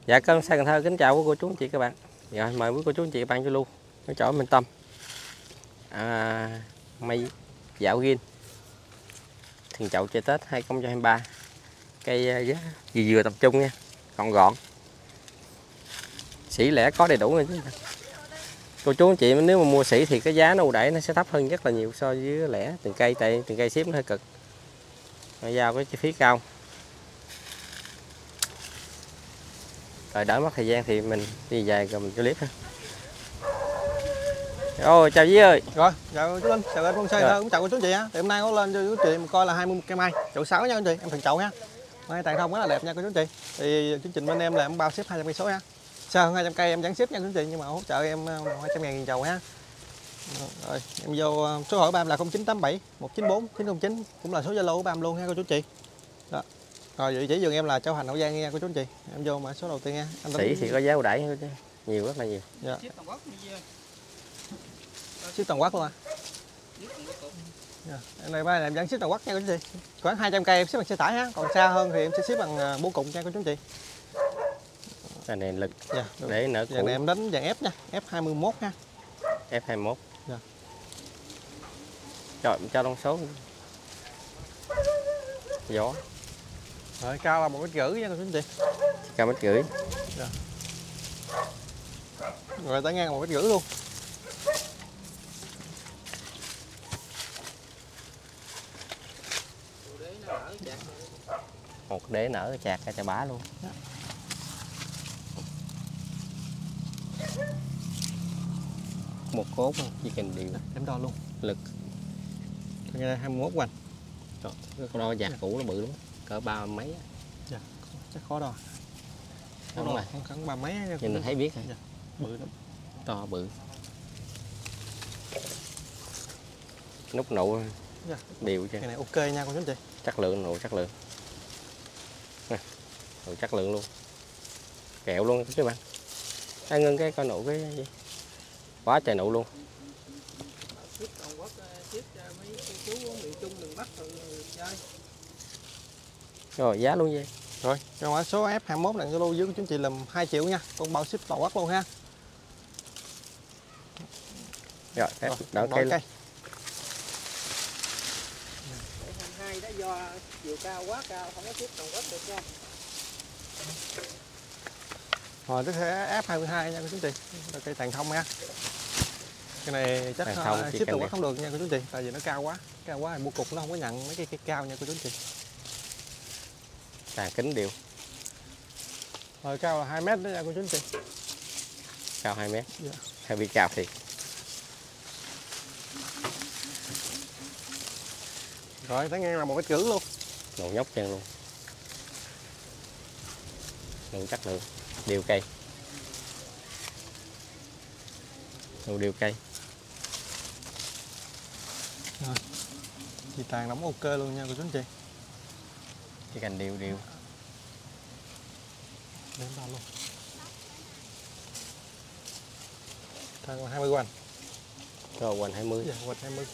Dạ con Sa Cần Thơ kính chào quý cô chú anh chị các bạn. Rồi mời quý cô chú anh chị các bạn cho lưu ở chỗ Minh Tâm. Mây dạo ghiên Thiền Chậu chơi Tết 2023. Cây giá dừa tập trung nha, gọn gọn. Sỉ lẻ có đầy đủ rồi chứ. Cô chú anh chị nếu mà mua sỉ thì cái giá nó ưu đãi nó sẽ thấp hơn rất là nhiều so với lẻ từng cây, tại từng cây ship nó hơi cực. Rồi giao cái chi phí cao. Rồi đỡ mất thời gian thì mình đi về rồi mình cho clip ha. Ôi chào Dí ơi. Rồi, chào chú Linh, chào anh Phong Sơn, cũng chào cô chú chị ha. Thì hôm nay có lên cho chú chị coi là 20 cây mai, chậu 6 nha anh chị, em Thần Chậu ha. Mai tàn thông rất là đẹp nha cô chú chị. Thì chương trình bên em là em bao ship 200 cây số ha. Sao hơn 200 cây em vẫn ship nha cô chú chị, nhưng mà hỗ trợ em 200.000 chậu ha. Rồi, em vô số hỏi của em là 0987 194 909, cũng là số Zalo của em luôn ha cô chú chị. Đó. Rồi vị trí vườn em là Châu Thành Hậu Giang nha cô chú chị. Em vô mã số đầu tiên nha. Sỉ thì có giá ưu đãi nhiều, rất là nhiều. Dạ. Ship toàn quốc luôn à. Em này ba em vẫn ship toàn quốc nha cô chú chị. Khoảng 200 cây em ship bằng xe tải ha, còn xa hơn thì em sẽ ship bằng bố cục nha cô chú chị. Cái này lực để nở củ. Này em đánh dạng F nha, F21 ha. F21. Dạ. Rồi cho đông số. Gió. Rồi cao là 1,5 m nha cô chú chị. Cao 1,5 m. Dạ. Rồi tán ngang 1,5 m luôn. Một đế nở chạc cả chà bá luôn. Dạ. Một cốt chỉ cần điều Em đo luôn. Lực. Nghe đây 21 hoành. Rồi, con đo dạt cũ nó bự lắm. Cỡ 3 mấy. Dạ, chắc khó đo. Đúng rồi. Khoảng 3 mấy nha. Nhìn mình thấy biết hả? Dạ. Bự lắm. To bự. Nút nụ Dạ. đều chứ. Cái này ok nha cô chú chị. Chất lượng, nụ chất lượng. Nụ chất lượng luôn. Kẹo luôn các bạn. Ngưng cái coi nụ cái gì. Quá trời nụ luôn. Rồi giá luôn vậy. Rồi, cho mã số F21 là Zalo dưới của chú chị làm 2 triệu nha. Con bao ship toàn quốc luôn ha. Rồi, đỡ cây luôn. Hai đó do chiều cao quá cao không có ship toàn quốc được nha. Rồi tiếp theo F22 nha cô chú chị. Là cây tàn thông ha. Cái này chắc ship toàn quốc không được nha cô chú chị, tại vì nó cao quá thì mua cục nó không có nhận mấy cây cao nha cô chú chị. Tàn kính đều. Rồi cao là 2 m đó nha cô chú chị. Cao 2 m. Dạ. Hơi bị cao thiệt. Rồi tán ngang là 1,5 m luôn. Nụ nhóc chân luôn. Nụ chất lượng. Đều cây. Nụ đều cây. Rồi. Chị tàn đóng ok luôn nha cô chú chị. Chỉ cành đều đều. Đến bao luôn. Tàn là 20 hoành. Rồi hoành 20. Dạ, hoành 20.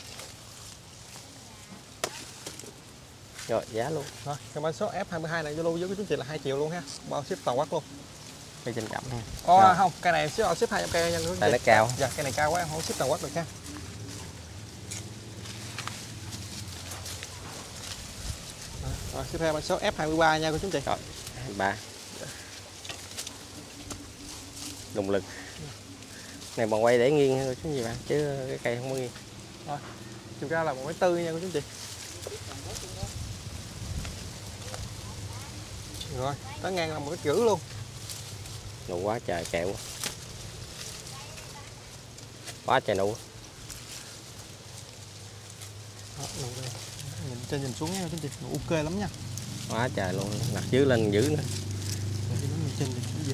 Rồi giá luôn. Rồi, cái mã số F22 này Zalo với của chú chị là 2 triệu luôn ha. Bao ship toàn quốc luôn. Cây trên cẩm ha. Không, cây này ship 200 cây nha cô chú chị. Tại nó cao. Dạ, cây này cao quá em không ship toàn quốc được ha. Rồi, ship theo mã số F23 nha cô chú chị. Rồi, 23. Động lực. Này bằng quay để nghiêng thôi chứ gì bạn, chứ cái cây không có nghiêng. Rồi, chiều cao là 1,4 m nha cô chú chị. Rồi, tán ngang là 1,5 m luôn. Nụ quá trời kẹo. Quá trời nụ. Đó, nụ đây. Nhìn trên nhìn xuống nha chú chị, nụ ok lắm nha. Quá trời luôn, đặt dưới lên dữ nữa. Nhìn trên nhìn xuống dễ.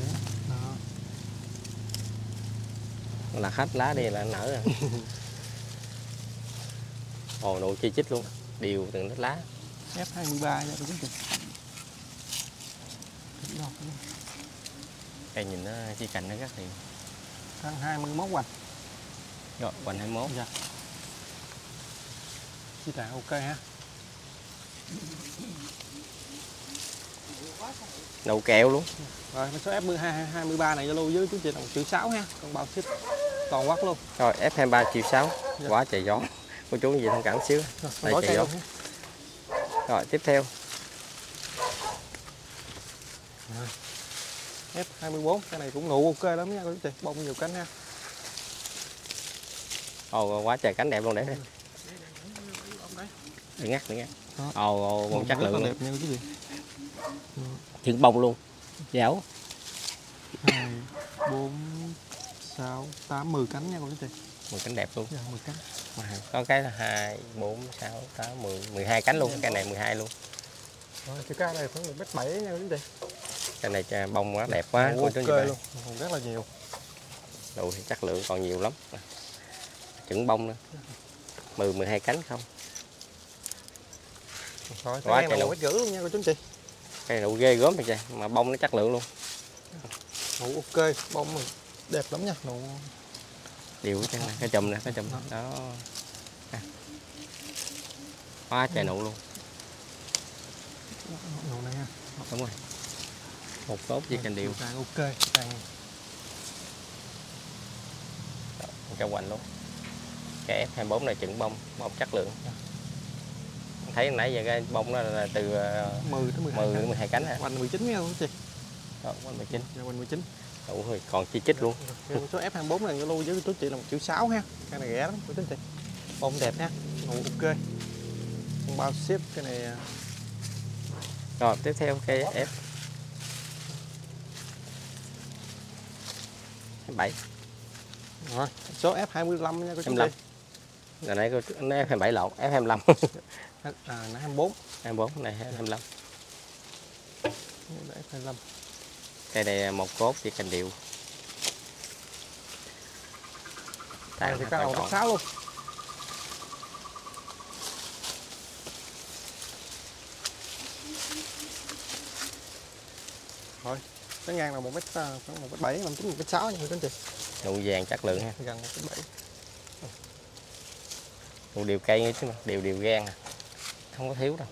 Đó. Là hết lá đi là nở rồi. Ồ, nụ chi chít luôn, đều từng nít lá. F23 nha cô chú chị. Cây nhìn nó chi cành nó rất đều. Thân 21 hoành. Rồi, hoành 21. Dạ. Chi tàn ok ha. Nụ kẹo luôn. Rồi số F23 này Zalo với chú chị là 1.6 triệu ha, còn bao ship toàn quốc luôn. Rồi F23 1.6 triệu. Dạ. Quá trời gió. Cô chú gì thông cảm xíu. Đây trời gió. Rồi tiếp theo. F24, cái này cũng nụ ok lắm nha cô chú chị, bông nhiều cánh ha. Ồ quá trời cánh đẹp luôn, để đây. Đừng ngắt, đừng ngắt. Ồ bông chất lượng đẹp nha cô chú chị. Trứng bông luôn. Dẻo. 2, 4, 6, 8, 10 cánh nha cô chú chị. 10 cánh đẹp luôn. Dạ, 10 cánh. Có cái là 2, 4, 6, 8, 10, 12 cánh luôn, cái này 12 luôn. Rồi chiều cao này khoảng 1m7 nha cô chú chị. Cái này bông quá đẹp quá. Ok luôn, rất là nhiều. Đủ thì chất lượng còn nhiều lắm. Trứng bông nữa. 10, 12 cánh không. Rồi, quá trời nụ gữ luôn nha cô chú chị. Cái nụ ghê gớm vậy mà bông nó chất lượng luôn. Nụ ok, bông đẹp lắm nha, nụ đều cái chùm nè, cái chùm đó. Quá trời nụ luôn. nụ này ha. Đúng rồi. Một cốt với cành điều. Ok, càng cho quanh luôn. Cái F24 này trứng bông chất lượng. Thấy nãy giờ cái bông đó là từ 10 đến 12 cánh hả? quanh 19 nha cô chị. Đó, quanh 19. Dạ, quanh 19. Ủa, còn chi chít luôn. Số F24 này lưu với chú chị là 1.6 triệu ha. Cái này rẻ lắm cô chú chị. Bông đẹp nha, nụ ok. Không bao ship cái này. Rồi tiếp theo cây F7. Rồi, số F25 nha cô chú chị. Rồi nãy F27 lộn, F25. Nó 24. 24 này 25. F25. Cây này một cốt với cành điệu. Tàn thì cao 6 luôn. Rồi, cái ngang là 1m khoảng 1m7, 1m9, 1m6 nha cô chú chị. Nụ vàng chất lượng ha. Gần 1m7. Nụ đều cây nữa chứ mà, đều gan à. Không có thiếu đâu.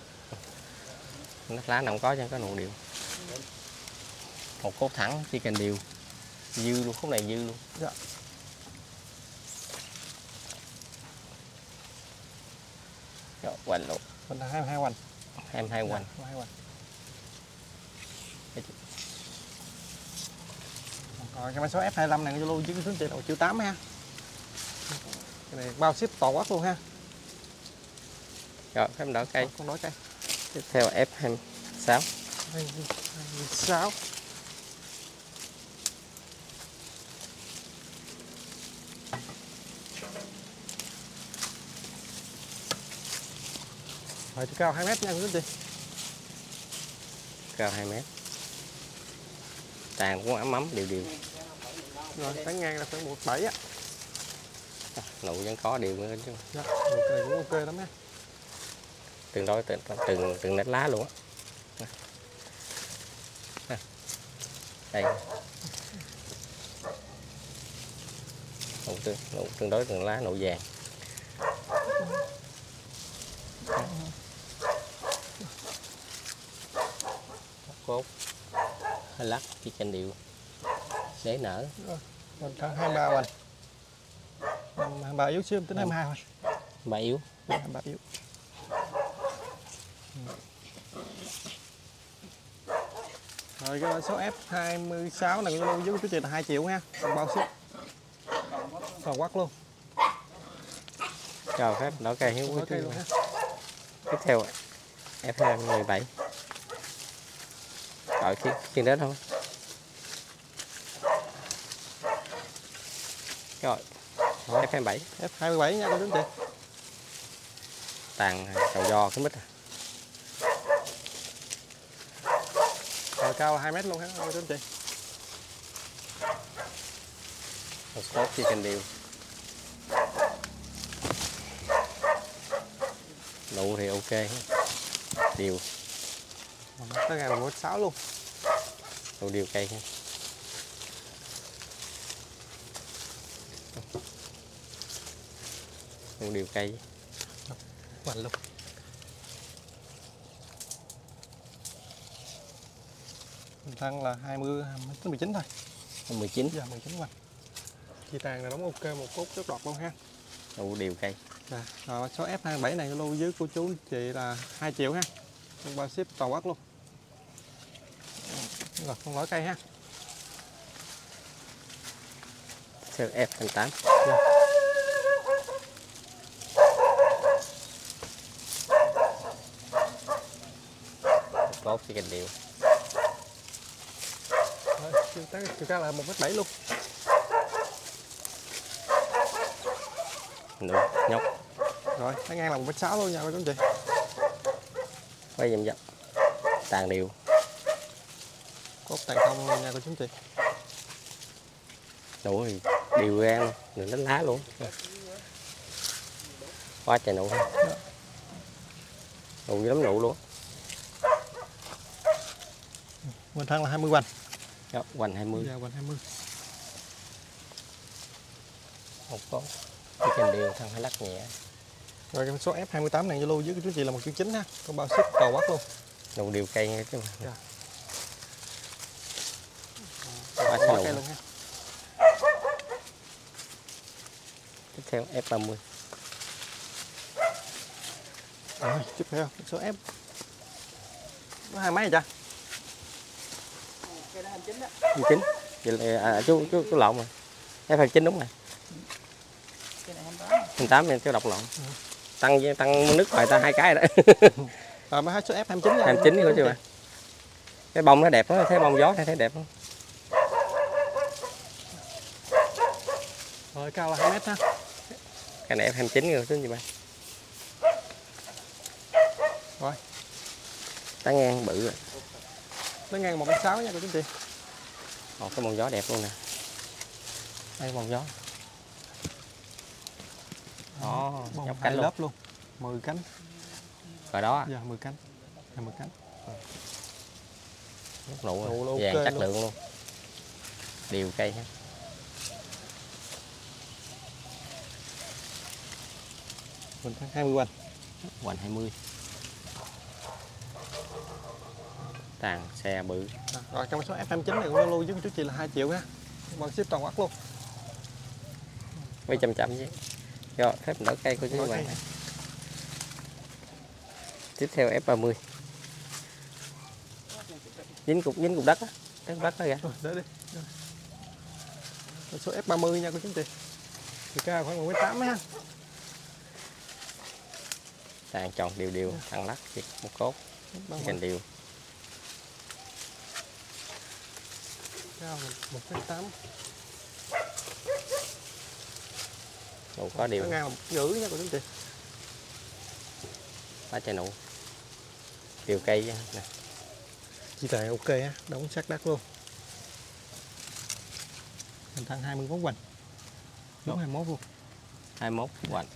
Nó lá nào không có chứ có nụ đều. Một cốt thẳng chỉ cành đều. Dư luôn, khúc này dư luôn. Dạ. Rồi, hoành luôn. Mình là 22 hoành. 22 hoành. 22 hoành. Rồi cái mã số F25 này Zalo với số chị là 1.8 triệu ha. Cái này bao ship toàn quốc luôn ha. Rồi, phép đỏ cây. Con đỏ cây. Tiếp theo F26. 26. Rồi chiều cao 2 mét nha quý chị. Cao 2 mét. Tàn cũng ấm đều. Rồi tán ngang là khoảng 1m7 á. Nụ vẫn có đều nữa chứ. Dạ, nụ này cũng ok lắm nha. Từng đôi từng nét lá luôn á. Đây. Nụ tương đối từng lá nụ vàng. Cốt hơi lắc chỉ cành điệu để nở. Rồi khoảng 23 hoành. 23 yếu xíu tính 22 hoành. Bà yếu. 23 yếu. Rồi cái số F26 này con với chú chị là 2 triệu ha, còn bao ship toàn quốc luôn. Rồi phép đỏ cây hiếu quý Cây luôn ha. Tiếp theo F27. Rồi khiên đến không? Rồi F27. F27 nha cô chú chị. Tàn cầu do cái mít à. Rồi cao là 2 mét luôn ha cô chú chị. Một cốt chi cành điều. Nụ thì ok điều. Nó ra là 1m6 luôn. Nụ điều cây ha. Nụ điều cây. Hoành luôn. Thăng là 20 tới 19 thôi. 19. Giờ 19 quanh. Chi tàn là đóng ok một cốt rất đọt luôn ha. Đủ đều cây. Rồi số F27 này lưu với cô chú chị là 2 triệu ha. Con bao ship toàn quốc luôn. Rồi con lõi cây ha. Theo F28. Dạ. Cốt thì cành đều. Chiều cao là 1m7 luôn. Nữa, nhóc. Rồi, nó ngang là 1m6 luôn nha cô chú anh chị. Quay dầm dập. Tàn đều. Cốt tàn thông luôn nha cô chú anh chị. Đủ thì đều gan luôn, đừng đánh lá luôn. Quá trời nụ ha. Nụ lắm nụ luôn. Mình thân là 20 quanh. Đó, hoành 20. Dạ, quanh 20. Một con. Cái kênh đều thằng phải lắc nhẹ. Rồi con số F28 này Zalo với chú chị là 1.9 ha. Con bao ship toàn quốc luôn. Nụ đều cây nghe chứ. Dạ. Quá Cây trời luôn ha. Tiếp theo F30. Rồi, tiếp theo số F. Nó hai mấy vậy cha? 29. Chú lộn rồi. F29 đúng rồi. 28 nên chú đọc lộn. Tăng nước ngoài ta 2 cái rồi đó. Rồi mới hết số F29 nha. 29 của chưa bạn? Cái bông nó đẹp lắm, thấy bông gió thấy đẹp lắm. Rồi cao là 2m ha. Cái này F29 rồi chứ gì bạn? Rồi. Tán ngang bự rồi. Nó ngang 1m6 nha cô chú chị. Một cái bông gió đẹp luôn nè. Đây bông gió. Đó, nhóc cánh luôn. Lớp luôn. 10 cánh. Rồi đó. Dạ 10 cánh. 20 cánh. Nhóc nụ Nụ vàng ok chất luôn. lượng luôn. Đều cây ha. Mình thăng 20 quanh. Hoành 20. Tàn xe bự. Rồi trong số F29 này cũng lưu với chú chị là 2 triệu ha. Bằng ship toàn quốc luôn. Quay chậm chậm chứ. Rồi, phép đỡ cây của chú bạn này. Tiếp theo F30. Dính cục đất á. Đất đó kìa. Rồi, để đi. Rồi. Số F30 nha cô chú chị. Thì cao khoảng 1m8 ha. Tàn tròn đều thằng lắc một cốt. Cành đều. Cao 1m8. Nụ có đều. Nó ngang 1,5 nha cô chú chị. Quá trời nụ. Đều cây nè. Chi tề ok á, đóng sát đất luôn. Mình thăng 21 quanh. Đúng 21 luôn. 21 hoành.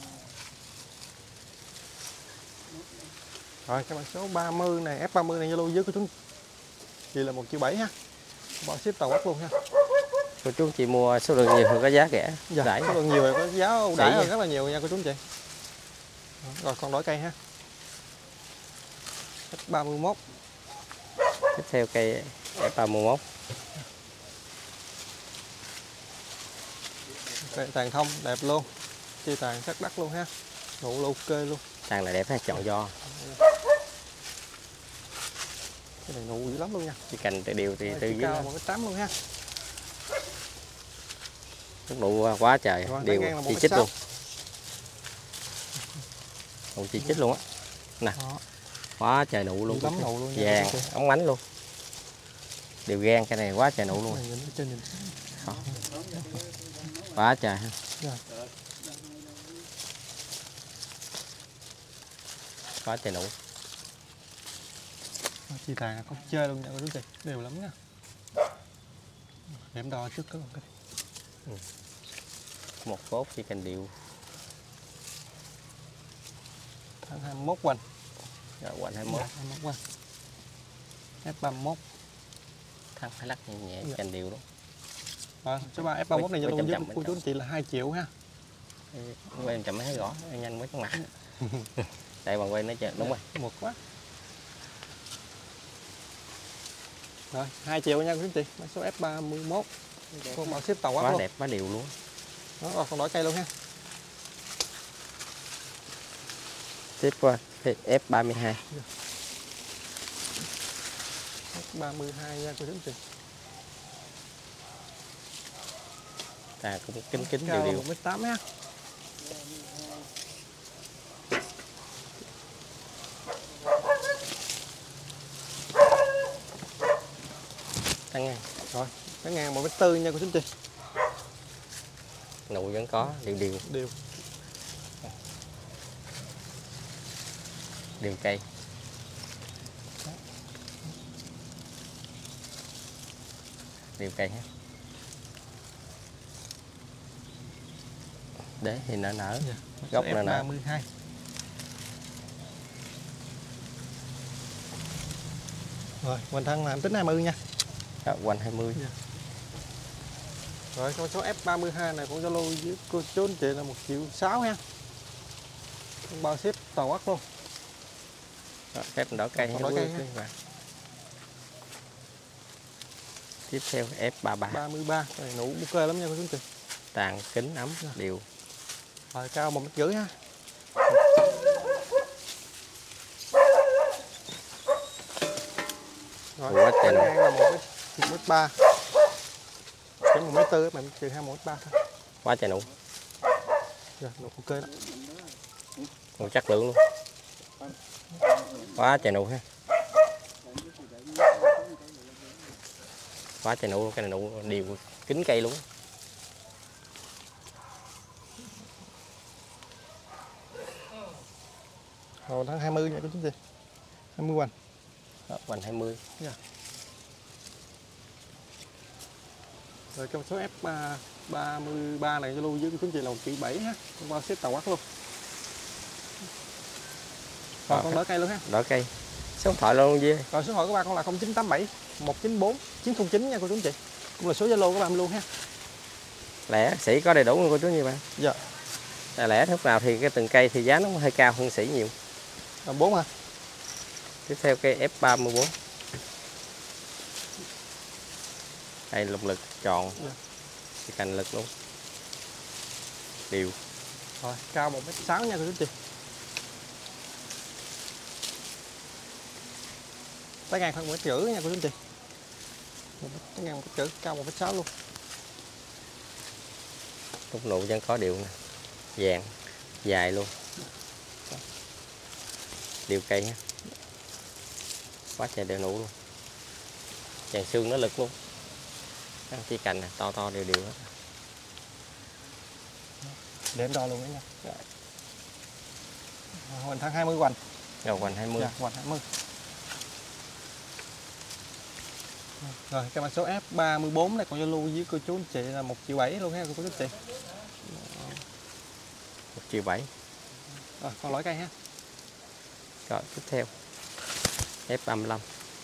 Rồi cái mã số 30 này, F30 này Zalo với của chúng chị là 1.7 triệu ha. Bỏ ship toàn quốc luôn ha. Cô chú chị mua số lượng nhiều thì có giá rẻ. Dạ, Đãi. số lượng nhiều rồi có giá ưu đãi Rẻ hơn rất là nhiều nha cô chú chị. Rồi con đổi cây ha. F31. Tiếp theo cây F31. Cây tàn thông đẹp luôn. Chi tàn sắc đất luôn ha. Nụ ok luôn. Tàn là đẹp ha, chọn do. Cái này nụ dữ lắm luôn nha. Cái cành đều thì từ dưới cao 1m8 luôn ha. Nước nụ quá trời, Rồi, đều ngang là chi 1m6. chít luôn. Nụ chi chít luôn á. Nè. Đó. Quá trời nụ luôn. Lắm nụ luôn nha, vàng, ống ánh luôn. Đều gan cái này quá trời nụ luôn. Nhìn trên nhìn. Quá trời ha. Dạ. Quá trời nụ. Chi tàn không chơi luôn nha cô chú chị. Đều lắm nha. Để em đo trước cái Một cốt chỉ cành đều. Thăng 21 quanh. Rồi hoành 21. 21 quanh. F31. Thằng phải lắc nhẹ nhẹ cành đều đó. Rồi, số 3 F31 này cho chậm luôn với chậm cô chú anh chị là 2 triệu ha. Quay em chậm mới thấy rõ, em nhanh mới chóng mặt. Đây bằng quay nó chờ đúng rồi. Một quá. Rồi 2 triệu nha quý anh chị. Mã số F31. Con bao ship tàu quá Quá luôn. đẹp, quá đều luôn. Đó, rồi con đổi cây luôn ha. Tiếp qua F32. F32 nha quý anh chị. Cũng kính kính Cao đều đều. 1m8 ha. Tăng ngang. Rồi, cái ngang 1m4 nha cô chú anh chị. Nụ vẫn có đều đều. Đều. Đều cây. Đều cây ha. Đế thì nở nở. Dạ. Gốc nở nở. F32. Rồi, hoàn thân là em tính 20 nha. Đó, quanh 20. Dạ. Rồi con số F32 này con Zalo với cô chú anh chị là 1.600.000 ha. Con bao ship toàn quốc luôn. Đó, phép đỏ cây. Còn đỏ cây ha. Tiếp theo F33. 33. Này nụ ok lắm nha cô chú anh chị. Tàn kính ấm đều. Rồi cao 1m50 ha. Rồi, Quá trời ngang là 1m3. Cái 1m4 mà trừ 2 1m3 thôi. Quá trời nụ. Rồi, nụ ok đó. Nụ chất lượng luôn. Quá trời nụ ha. Quá trời nụ, cái này nụ đều kính cây luôn. Rồi tháng 20 nha cô chú anh chị. 20 hoành. Đó, hoành 20. Yeah. Rồi trong số F33 này Zalo với cô chú anh chị là 1.7 ha. Con bao ship toàn quốc luôn. Còn con đỡ cây luôn ha. Đỏ cây. Số điện thoại luôn Duy. Rồi số điện thoại của ba con là 0987 194 909 nha cô chú anh chị. Cũng là số Zalo của ba em luôn ha. Lẻ sỉ có đầy đủ luôn cô chú như bạn. Dạ. Lẻ lúc nào thì cái từng cây thì giá nó hơi cao hơn sỉ nhiều. Là 4 ha. Tiếp theo cây F34. Đây lục lực tròn. Dạ. Thì cành lực luôn. Đều. Rồi cao 1m6 nha cô chú anh chị. Tới ngang khoảng 1m5 nha cô chú anh chị. Tới ngang 1m5 cao 1m6 luôn. Tốc nụ vẫn có đều nè. Vàng dài luôn. Đều cây ha. Quá trời đều nụ luôn. Vàng xương nó lực luôn. Chỉ cành nè, to to đều đều hết. Để em đo luôn đấy nha. Rồi. Hoành tháng 20 hoành. Rồi hoành 20. Dạ, hoành 20. Rồi cái mã số F34 này còn Zalo với cô chú anh chị là 1.700.000 luôn ha cô chú anh chị. 1.700.000. Rồi con lõi cây ha. Rồi tiếp theo F35.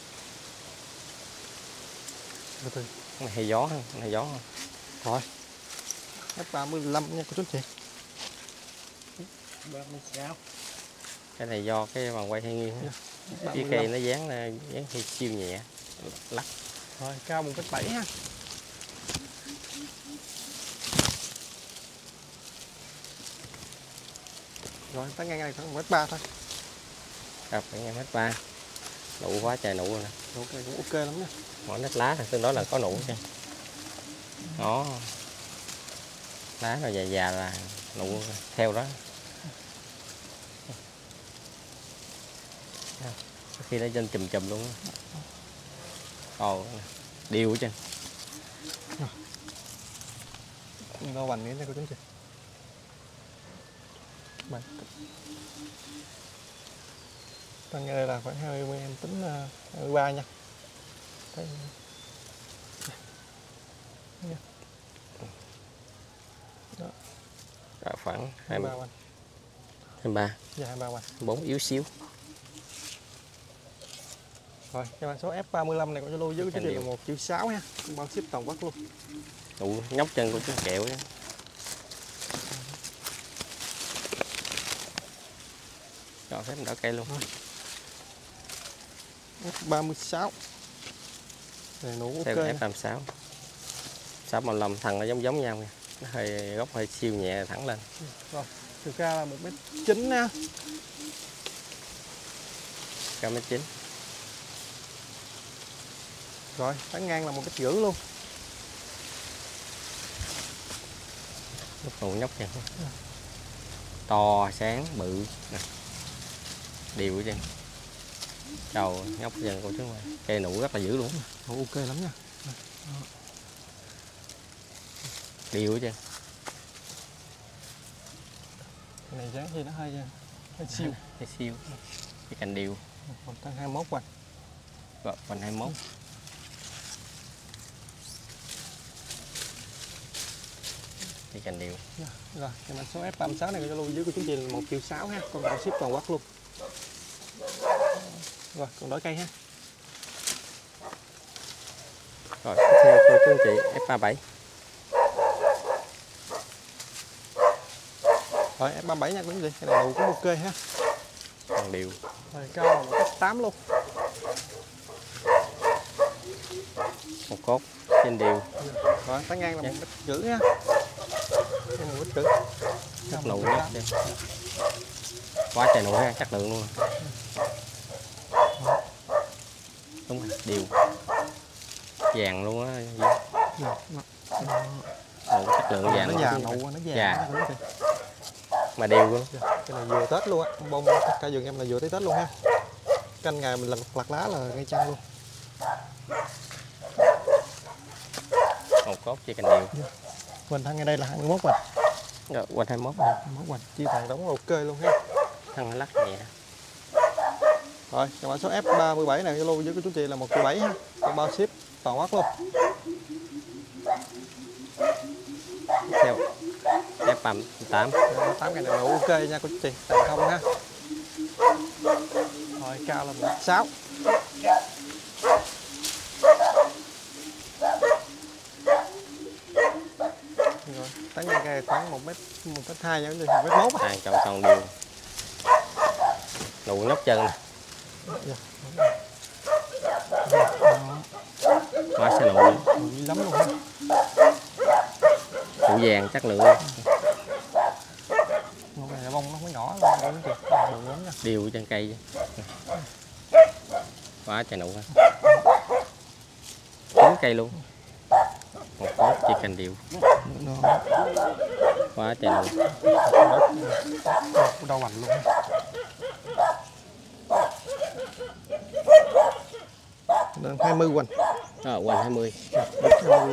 Từ từ. Cái này hay gió ha, cái này gió ha. Rồi. F35 nha cô chú anh chị. 36. Cái này do cái vòng quay hay nghiêng ha. Dạ. Cái cây nó dán thì siêu nhẹ. Lắc. Rồi cao 1m7 ha. Rồi tới ngang này khoảng 1m3 thôi. Rồi phải nghe hết 3. Nụ quá trời nụ rồi nè. Nụ cây cũng ok lắm nha. Mỗi nách lá thì tương đối là có nụ nha. Đó. Lá rồi già già là nụ theo đó. Khi nó trên chùm chùm luôn. Ồ, đều chứ. Đo hoành nữa nha cô chú anh chị. Vậy. Tăng đây là khoảng 20 em tính 23 nha. Thấy. Đó. Rồi khoảng 23 hoành. 23. Dạ 23 hoành. 4 yếu xíu. Rồi, cái mã số F35 này của Zalo với cái là 1.600.000 ha. Bao ship toàn quốc luôn. Nụ nhóc chân của chú kẹo nha. Rồi phép đỡ cây luôn. F36. Này nụ ok theo nha. F36 655 thân nó giống nhau nha, nó hơi góc hơi siêu nhẹ thẳng lên. Rồi, chiều cao là 1m9 nha. Cao 1m9. Rồi, tán ngang là 1m5 luôn. Lúc nụ nhóc nha. To, sáng, bự nè. Đều chứ. Đầu nhóc dần của chúng mày. Cây nụ rất là dữ luôn. Ok lắm nha. Đều chứ. Cái này dáng thì nó hơi siêu. Hơi siêu. Cái cành đều. Còn tăng 21 hoành. Rồi, hoành 21. Cái cành đều. Rồi, cái mã số F36 này cho lưu dưới của chúng chị là 1,6 triệu ha, con bảo ship toàn quốc luôn. Rồi, còn đổi cây ha. Rồi, tiếp theo cô chú anh chị F37. Rồi, F37 nha quý vị, cái này nụ cũng ok ha. Còn đều. Rồi, cao là 1m8 luôn. Một cốt trên đều. Rồi, tán ngang là 1m5 ha. Cái này 1m5. Chất nụ nhóc đi. Quá trời nụ ha, chất lượng luôn. Đúng rồi, đều. Vàng luôn á. Nụ chất lượng vàng. Nó già nụ nó già. Mà đều luôn. Cái này vừa Tết luôn á, bông cả vườn em là vừa tới Tết luôn ha. Canh ngày mình lặt lá là ngay chăng luôn. Một cốt chỉ cành đều. Hoành thân ngay đây là 21 hoành. Rồi, hoành 21. 21 hoành, chia thằng đóng ok luôn ha. Thân lắc nhẹ. Rồi, cái mã số F37 này Zalo với của chú chị là 1,7 triệu ha. Còn bao ship toàn quốc luôn. Theo F38. 8 cái này là ok nha cô chú chị, tặng không ha. Rồi, cao là 1,6 triệu. Rồi, tán ngang cây khoảng 1m2 nha, 1m1 á. Hai chậu còn đều. Nụ nhóc chân nè. Quá sẽ nụ. Nụ lắm luôn ha. Nụ vàng chất lượng luôn. Nụ này là bông nó mới nhỏ luôn cô chú chị. Bự lắm nha. Đều trên cây. Quá trời nụ ha. 9 cây luôn. Một cốt chỉ cành đều. Quá trời nụ. Đau bành luôn ha. Nên 20 hoành. Rồi, hoành 20. Rồi,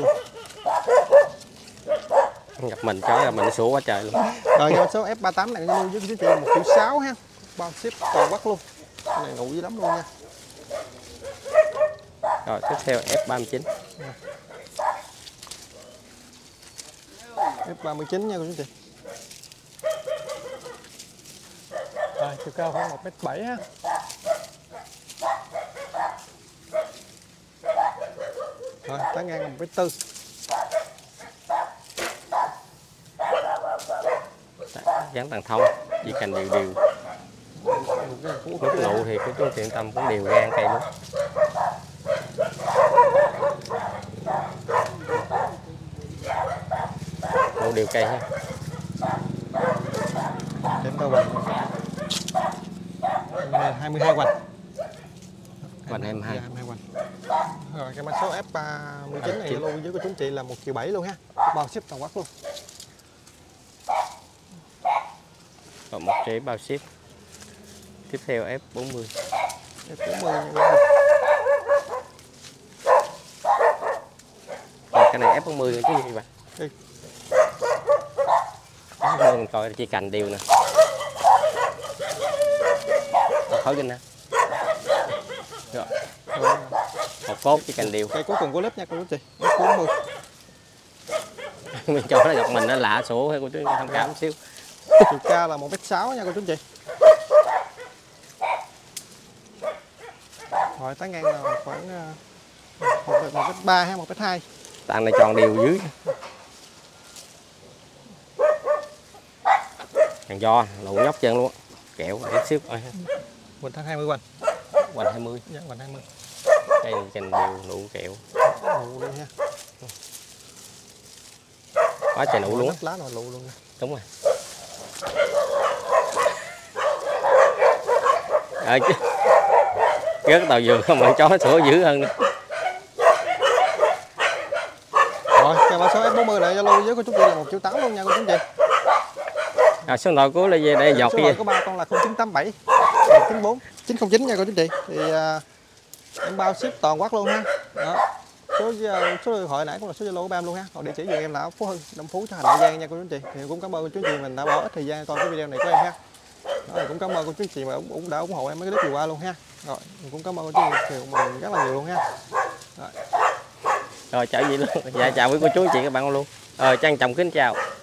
Gặp mình chó là mình sủa quá trời luôn. cái số F38 này lưu với chú chị là 1,6 triệu ha. Bao ship toàn quốc luôn. Cái này nụ dữ lắm luôn nha. Rồi, tiếp theo F39. F39 nha cô chú chị. Rồi, chiều cao khoảng 1m7 ha. Rồi, tán ngang là 1m4. Dán tàn thông, chỉ cành đều đều. Lúc nụ thì có chú yên tâm cũng đều gan cây luôn. Nụ đều cây ha. Đến đâu hoành. 22 hoành. Hoành 22. 22 hoành. Rồi, cái mã số F39 này lưu với của chúng chị là 1,7 triệu luôn ha. Bao ship toàn quốc luôn. Còn một trái bao ship. Tiếp theo F40. F40 nha. Rồi, cái này F40 nữa chứ gì vậy? Đi. F40 mình coi chỉ cành đều nè. Khói kinh nè. Rồi. Một cốt chỉ cành đều. Cây cuối cùng của lớp nha cô chú chị. F40. Mình cho nó gặp mình nó lạ sổ hay cô chú thông cảm một xíu. Chiều cao là 1m6 nha cô chú chị. Rồi tán ngang là khoảng 1m3 hay 1m2. Tàn này tròn đều dưới. Thằng do lụ nhóc chân luôn. Kẹo để xíu. Hoành thân 20 hoành. Hoành 20. Dạ, hoành 20. Cây này cành đều nụ kẹo. Nụ đi ha. Quá trời nụ luôn. Lá nào nụ luôn nha. Đúng rồi. Chứ rớt tàu vườn không mà chó nó sủa dữ hơn nữa. Rồi, kèo mã số S40 lại Zalo với cô chú chị là 1.8 triệu luôn nha cô chú chị. Số điện thoại của là về đây giọt số cái điện thoại gì? của ba con là 0987 194 909 nha cô chú chị. Thì em bao ship toàn quốc luôn ha. Đó. Số điện thoại nãy cũng là số Zalo của ba em luôn ha. Còn địa chỉ vườn em là Phú Hưng, Đông Phú, Thành Hậu Giang nha cô chú chị. Thì cũng cảm ơn cô chú chị mình đã bỏ ít thời gian coi cái video này của em ha. Đó, cũng cảm ơn cô chú chị mà cũng đã ủng hộ em mấy cái clip vừa qua luôn ha. Rồi, cũng cảm ơn cô chú chị mình rất là nhiều luôn ha. Rồi chào gì luôn. Dạ chào quý cô chú chị các bạn luôn. Trân trọng kính chào.